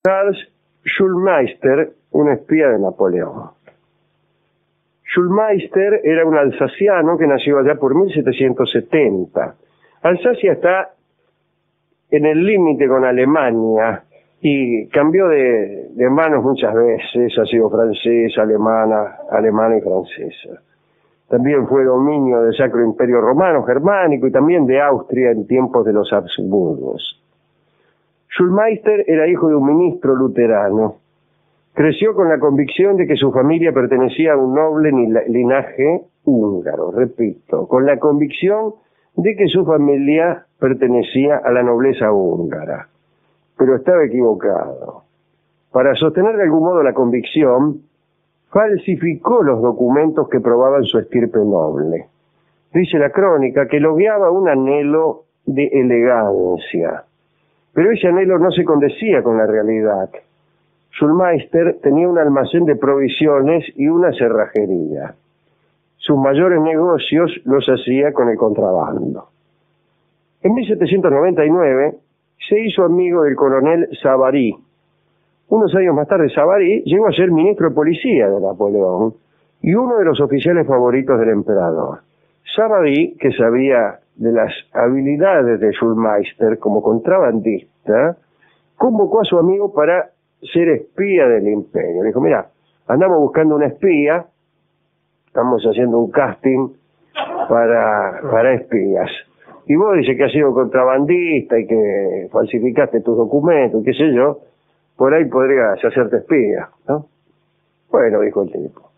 Charles Schulmeister, un espía de Napoleón. Schulmeister era un alsaciano que nació allá por 1770. Alsacia está en el límite con Alemania y cambió de manos muchas veces, ha sido francesa, alemana y francesa. También fue dominio del Sacro Imperio Romano, germánico y también de Austria en tiempos de los Habsburgos. Schulmeister era hijo de un ministro luterano. Creció con la convicción de que su familia pertenecía a un noble linaje húngaro, repito, con la convicción de que su familia pertenecía a la nobleza húngara. Pero estaba equivocado. Para sostener de algún modo la convicción, falsificó los documentos que probaban su estirpe noble. Dice la crónica que lo guiaba un anhelo de elegancia, pero ese anhelo no se condecía con la realidad. Schulmeister tenía un almacén de provisiones y una cerrajería. Sus mayores negocios los hacía con el contrabando. En 1799 se hizo amigo del coronel Savary. Unos años más tarde, Savary llegó a ser ministro de policía de Napoleón y uno de los oficiales favoritos del emperador. Savary, que sabía de las habilidades de Schulmeister como contrabandista, convocó a su amigo para ser espía del imperio. Le dijo, mira, andamos buscando una espía, estamos haciendo un casting para espías. Y vos dices que has sido contrabandista y que falsificaste tus documentos, qué sé yo, por ahí podrías hacerte espía, ¿no? Bueno, dijo el tipo,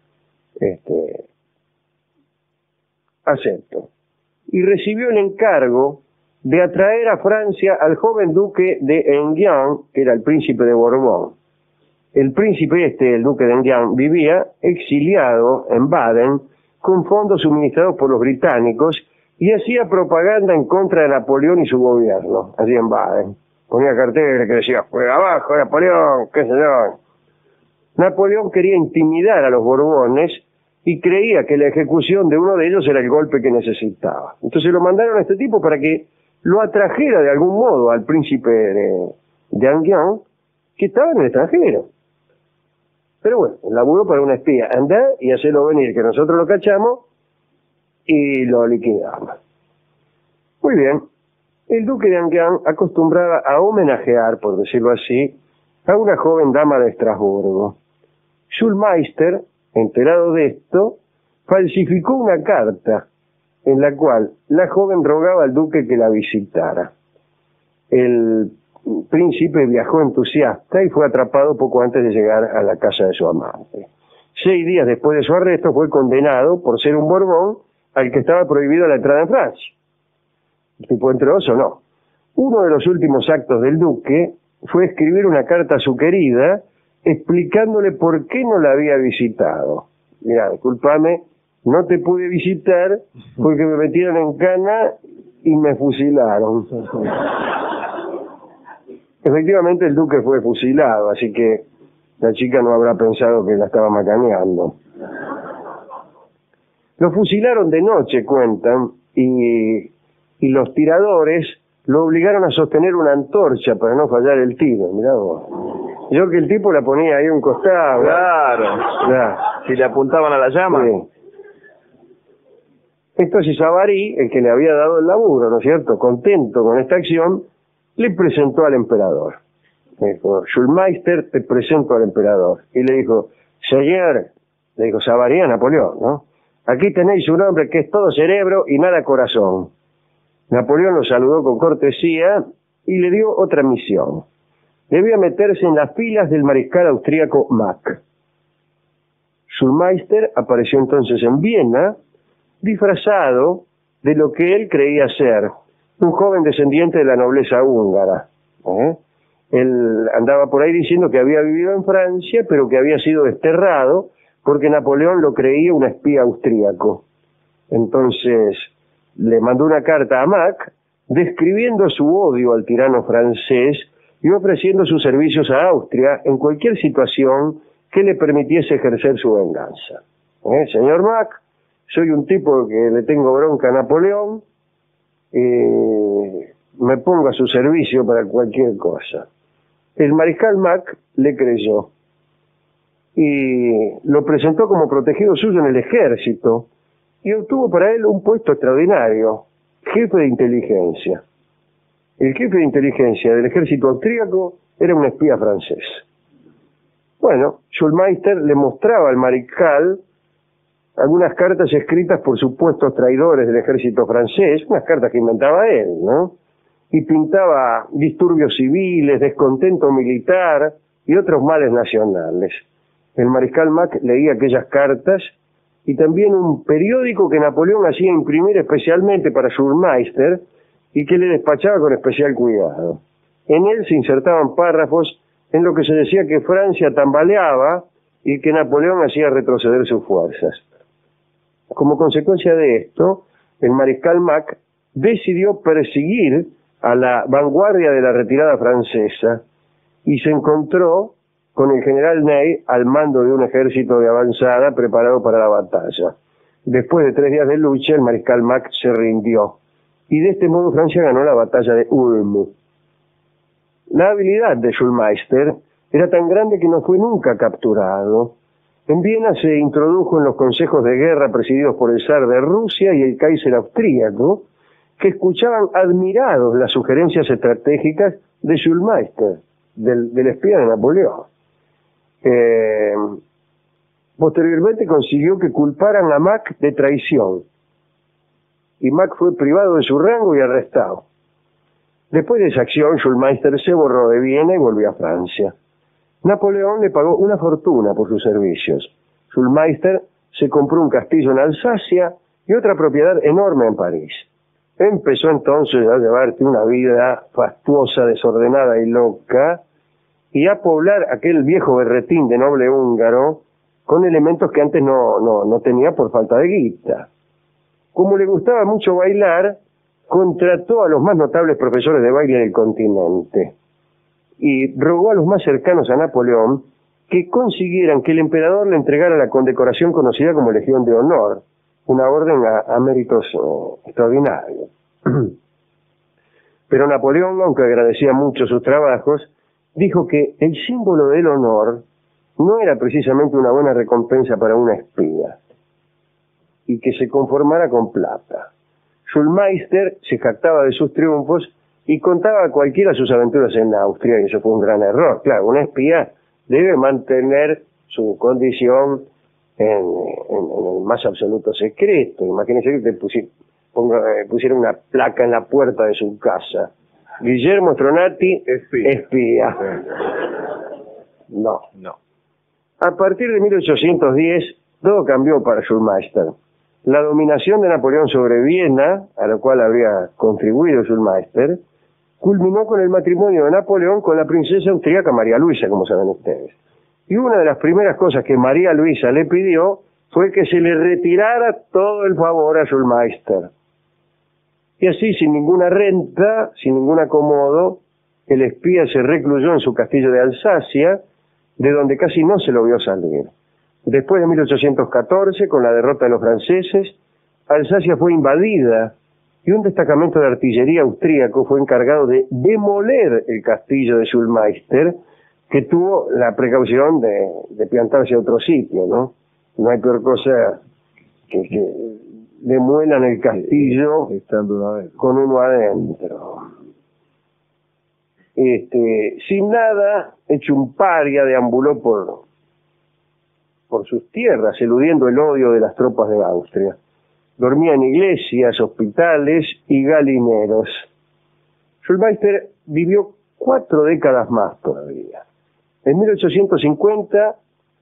acepto. Y recibió el encargo de atraer a Francia al joven duque de Enghien, que era el príncipe de Borbón. El príncipe el duque de Enghien, vivía exiliado en Baden con fondos suministrados por los británicos y hacía propaganda en contra de Napoleón y su gobierno, allí en Baden. Ponía carteles que decía, fuera abajo Napoleón, qué sé yo. Napoleón quería intimidar a los Borbones y creía que la ejecución de uno de ellos era el golpe que necesitaba. Entonces lo mandaron a este tipo para que lo atrajera de algún modo al príncipe de Enghien, que estaba en el extranjero. Pero bueno, laburó para una espía. Andá y hacelo venir, que nosotros lo cachamos y lo liquidamos. Muy bien. El duque de Enghien acostumbraba a homenajear, por decirlo así, a una joven dama de Estrasburgo. Schulmeister, enterado de esto, falsificó una carta en la cual la joven rogaba al duque que la visitara. El príncipe viajó entusiasta y fue atrapado poco antes de llegar a la casa de su amante. 6 días después de su arresto fue condenado por ser un Borbón al que estaba prohibido la entrada en Francia. El tipo entró o no. Uno de los últimos actos del duque fue escribir una carta a su querida explicándole por qué no la había visitado. Mira, discúlpame, no te pude visitar porque me metieron en cana y me fusilaron. Efectivamente el duque fue fusilado, así que la chica no habrá pensado que la estaba macaneando. Lo fusilaron de noche, cuentan, y los tiradores lo obligaron a sostener una antorcha para no fallar el tiro. Mirá vos. Yo que el tipo la ponía ahí a un costado. Claro. Si le apuntaban a la llama. Sí. Entonces Savary, el que le había dado el laburo, ¿no es cierto?, contento con esta acción, le presentó al emperador. Le dijo, Schulmeister, te presento al emperador. Y le dijo, señor, le dijo Savary a Napoleón, ¿no? Aquí tenéis un hombre que es todo cerebro y nada corazón. Napoleón lo saludó con cortesía y le dio otra misión. Debía meterse en las filas del mariscal austríaco Mack. Schulmeister apareció entonces en Viena, disfrazado de lo que él creía ser un joven descendiente de la nobleza húngara. Él andaba por ahí diciendo que había vivido en Francia, pero que había sido desterrado porque Napoleón lo creía un espía austríaco. Entonces le mandó una carta a Mack describiendo su odio al tirano francés y ofreciendo sus servicios a Austria en cualquier situación que le permitiese ejercer su venganza. Señor Mack, soy un tipo que le tengo bronca a Napoleón, me pongo a su servicio para cualquier cosa. El mariscal Mack le creyó y lo presentó como protegido suyo en el ejército y obtuvo para él un puesto extraordinario, jefe de inteligencia. El jefe de inteligencia del ejército austríaco era un espía francés. Bueno, Schulmeister le mostraba al mariscal algunas cartas escritas por supuestos traidores del ejército francés, unas cartas que inventaba él, ¿no? Y pintaba disturbios civiles, descontento militar y otros males nacionales. El mariscal Mack leía aquellas cartas y también un periódico que Napoleón hacía imprimir especialmente para Schulmeister y que le despachaba con especial cuidado. En él se insertaban párrafos en lo que se decía que Francia tambaleaba y que Napoleón hacía retroceder sus fuerzas. Como consecuencia de esto, el mariscal Mack decidió perseguir a la vanguardia de la retirada francesa y se encontró con el general Ney al mando de un ejército de avanzada preparado para la batalla. Después de 3 días de lucha, el mariscal Mack se rindió y de este modo Francia ganó la batalla de Ulm. La habilidad de Schulmeister era tan grande que no fue nunca capturado. En Viena se introdujo en los consejos de guerra presididos por el zar de Rusia y el Kaiser austríaco, que escuchaban admirados las sugerencias estratégicas de Schulmeister, del espía de Napoleón. Posteriormente consiguió que culparan a Mack de traición, y Mack fue privado de su rango y arrestado. Después de esa acción, Schulmeister se borró de Viena y volvió a Francia. Napoleón le pagó una fortuna por sus servicios. Schulmeister se compró un castillo en Alsacia y otra propiedad enorme en París. Empezó entonces a llevar una vida fastuosa, desordenada y loca, y a poblar aquel viejo berretín de noble húngaro con elementos que antes no tenía por falta de guita. Como le gustaba mucho bailar, contrató a los más notables profesores de baile del continente y rogó a los más cercanos a Napoleón que consiguieran que el emperador le entregara la condecoración conocida como Legión de Honor, una orden a méritos extraordinarios. Pero Napoleón, aunque agradecía mucho sus trabajos, dijo que el símbolo del honor no era precisamente una buena recompensa para una espía, y que se conformara con plata. Schulmeister se jactaba de sus triunfos y contaba a cualquiera sus aventuras en Austria, y eso fue un gran error. Claro, una espía debe mantener su condición en el más absoluto secreto. Imagínense que te pusiera una placa en la puerta de su casa: Guillermo Stronati, espía. No. A partir de 1810, todo cambió para Schulmeister. La dominación de Napoleón sobre Viena, a la cual habría contribuido Schulmeister, culminó con el matrimonio de Napoleón con la princesa austríaca María Luisa, como saben ustedes. Y una de las primeras cosas que María Luisa le pidió fue que se le retirara todo el favor a Schulmeister. Y así, sin ninguna renta, sin ningún acomodo, el espía se recluyó en su castillo de Alsacia, de donde casi no se lo vio salir. Después de 1814, con la derrota de los franceses, Alsacia fue invadida y un destacamento de artillería austríaco fue encargado de demoler el castillo de Schulmeister, que tuvo la precaución de plantarse a otro sitio, ¿no? No hay peor cosa que demuelan el castillo estando con uno adentro. Sin nada, hecho un paria, deambuló por sus tierras, eludiendo el odio de las tropas de Austria. Dormía en iglesias, hospitales y galineros. Schulmeister vivió 4 décadas más todavía. En 1850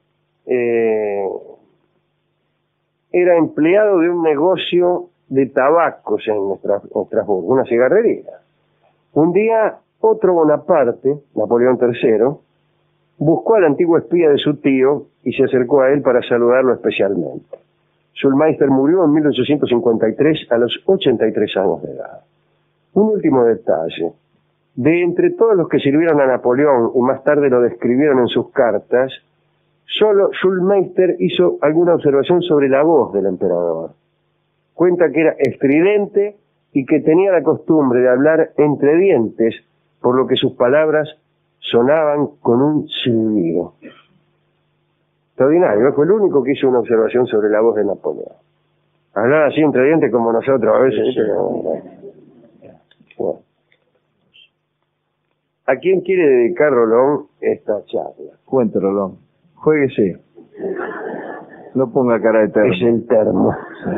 era empleado de un negocio de tabacos en Estrasburgo, una cigarrería. Un día, otro Bonaparte, Napoleón III, buscó al antiguo espía de su tío y se acercó a él para saludarlo especialmente. Schulmeister murió en 1853 a los 83 años de edad. Un último detalle. De entre todos los que sirvieron a Napoleón y más tarde lo describieron en sus cartas, solo Schulmeister hizo alguna observación sobre la voz del emperador. Cuenta que era estridente y que tenía la costumbre de hablar entre dientes, por lo que sus palabras sonaban con un silbido. Extraordinario, fue el único que hizo una observación sobre la voz de Napoleón. Hablaba así entre dientes como nosotros a veces. Sí. Bueno. ¿A quién quiere dedicar Rolón esta charla? Cuente, Rolón. Juéguese. No ponga cara de termo. Es el termo.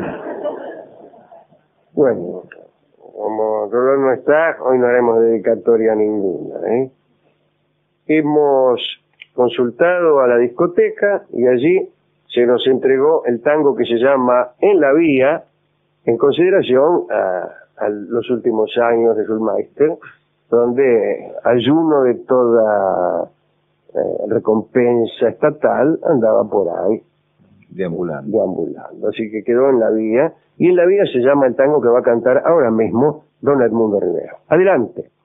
Bueno, como Rolón no está, hoy no haremos dedicatoria ninguna, ¿eh? Hemos consultado a la discoteca y allí se nos entregó el tango que se llama En la Vía, en consideración a los últimos años de Schulmeister, donde ayuno de toda recompensa estatal andaba por ahí deambulando. Así que quedó En la Vía, y En la Vía se llama el tango que va a cantar ahora mismo don Edmundo Rivero. Adelante.